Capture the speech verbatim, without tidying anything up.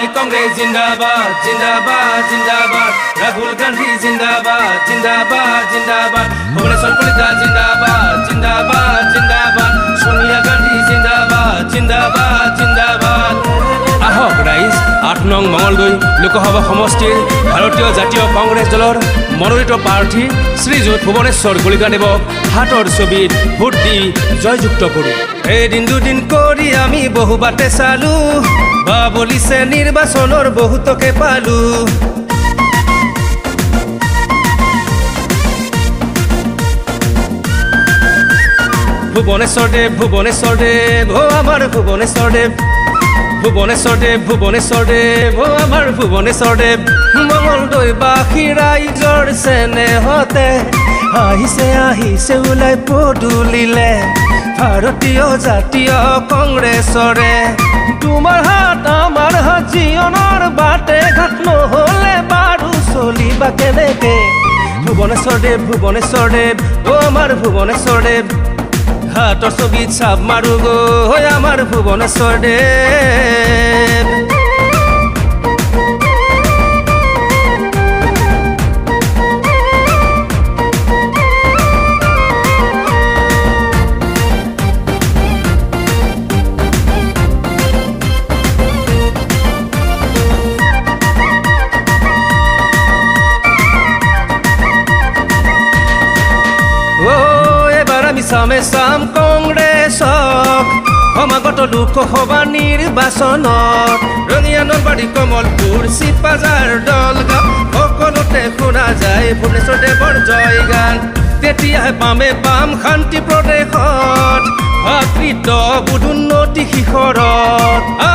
কংগ্ৰেছ জিন্দাবাদ জিন্দাবাদ জিন্দাবাদ ৰাহুল গান্ধী জিন্দাবাদ জিন্দাবাদ জিন্দাবাদ ভুৱনেশ্বৰ কলিতা জিন্দাবাদ জিন্দাবাদ জিন্দাবাদ সোনিয়া গান্ধী জিন্দাবাদ জিন্দাবাদ জিন্দাবাদ আহক ৰাইজ আঠ নং মঙলদৈ লোকসভা সমষ্টিৰ ভাৰতীয় জাতীয় কংগ্ৰেছ দলৰ মনোনীত প্ৰাৰ্থী শ্ৰীযুত ভুৱনেশ্বৰ কলিতাদেৱক হাতৰ ছবিত ভোট দি জয়যুক্ত কৰোঁ এদিন দুদিন কৰি আমি বহু বাটে চালো বা বলিছে নিৰ্বাচনৰ বহুতকে পালো ভুৱনেশ্বৰ দেৱ ভুৱনেশ্বৰ দেৱ ও আমাৰ ভুৱনেশ্বৰ দেৱ ভুৱনেশ্বৰ দেৱ ভুৱনেশ্বৰ দেৱ ও আমাৰ ভুৱনেশ্বৰ দেৱ মঙলদৈবাসী ৰাইজৰ চেনেহতে আহিছে আহিছে ওলাই পদূলিলে ভাৰতীয় জাতীয় কংগ্ৰেছৰে তোমাৰ হাত আমাৰ হাত জীৱনৰ বাটে ঘাট নহ'লে বাৰু চলিবা কেনেকে ভুৱনেশ্বৰ দেৱ ভুৱনেশ্বৰ দেৱ ও আমাৰ ভুৱনেশ্বৰ দেৱ হাতৰ ছবিত চাপ মাৰো গৈ আমাৰ ভুৱনেশ্বৰ দেৱ চামে চাম কংগ্ৰেছক সমাগত লোকসভা নিৰ্বাচনত ৰঙিয়া নলবাৰী কমলপুৰ চিপাজাৰ দলগাঁও সকলোতে শুনা যায় ভুৱনেশ্বৰ দেৱৰ জয়গান তেতিয়াহে পামে পাম শান্তি প্ৰদেশত ভাতৃত্ববোধ উন্নতি শিখৰত